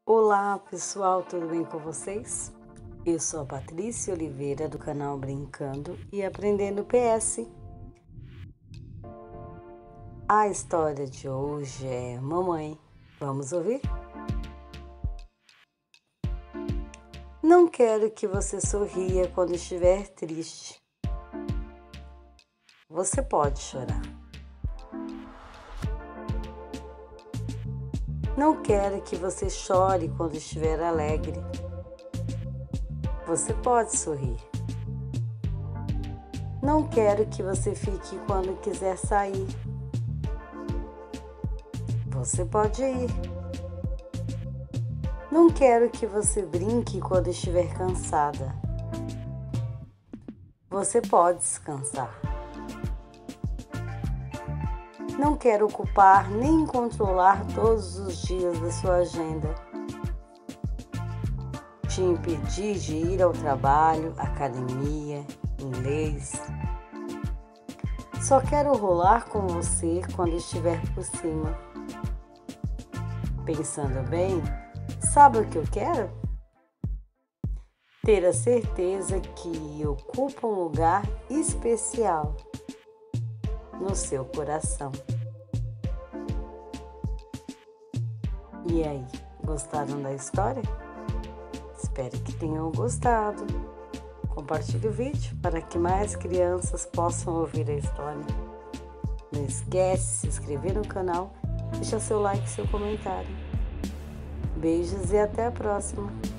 Olá pessoal, tudo bem com vocês? Eu sou a Patrícia Oliveira do canal Brincando e Aprendendo PS. A história de hoje é Mamãe. Vamos ouvir? Não quero que você sorria quando estiver triste. Você pode chorar. Não quero que você chore quando estiver alegre. Você pode sorrir. Não quero que você fique quando quiser sair. Você pode ir. Não quero que você brinque quando estiver cansada. Você pode descansar. Não quero ocupar nem controlar todos os dias da sua agenda. Te impedir de ir ao trabalho, academia, inglês. Só quero rolar com você quando estiver por cima. Pensando bem, sabe o que eu quero? Ter a certeza que ocupa um lugar especial no seu coração. E aí, gostaram da história? Espero que tenham gostado. Compartilhe o vídeo para que mais crianças possam ouvir a história. Não esquece de se inscrever no canal, deixar seu like e seu comentário. Beijos e até a próxima!